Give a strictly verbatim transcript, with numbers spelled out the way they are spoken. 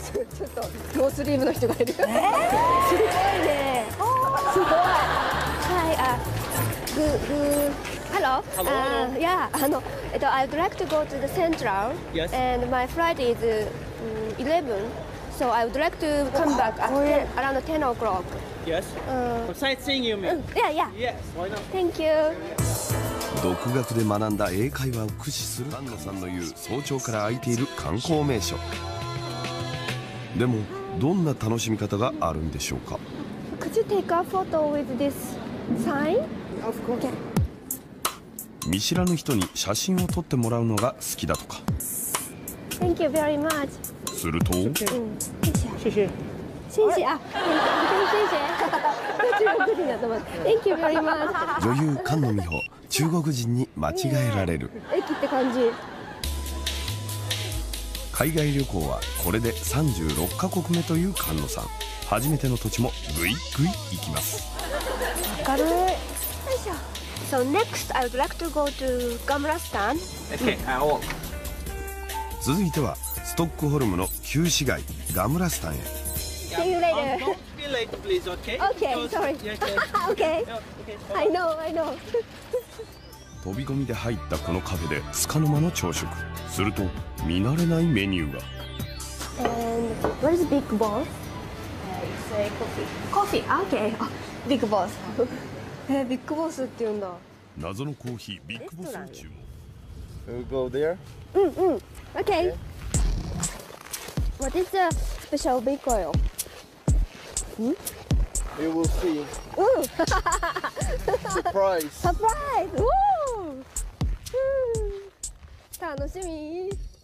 ちょっとノースリーブの人がいる。すごいね。すごい。はい、あ、ググ hello. Hello. Uh, yeah, あの、えっと、I'd like to go to the Central. Yes. And my flight is um, eleven. So I would like to come back at ten, around ten o'clock. Yes. Uh, For sightseeing, you mean? yeah, yeah. Yes. Why not? Thank you. 独学で学んだ英会話を駆使する菅野さんの言う早朝から空いている観光名所。でもどんな楽しみ方があるんでしょうか。 Could you take a photo with this sign? Of course. 見知らぬ人に写真を撮ってもらうのが好きだとか。 Thank you very much. すると、 嗯，谢谢。 谢谢。 谢谢啊，谢谢。中国人だと思って。Thank you very much。 女優菅野美穂、中国人に間違えられる。 駅って感じ。 海外旅行はこれでさんじゅうろっカ国目という菅野さん。初めての土地もぐいぐい行きます。 明るい。よいしょ。So next, I would like to go to Gamlastan. Okay. I walk. 続いてはストックホルムの旧市街ガムラスタンへ。 See you later. Don't be late, please. Okay. Okay, sorry. Yeah, Okay. okay. Okay. I know, I know. 飛び込みで入ったこのカフェで束の間の朝食。すると見慣れないメニューが。 And what is Big Boss? It's a Coffee. coffee. Okay. あ、Big Boss. えー、ビッグボスって言うんだ。 謎のコーヒービッグボスを注文。 We'll go there. うんうん。Okay. What is the special big oil? You will see. うん。 Surprise. サプライズ。Woo! 楽しみ。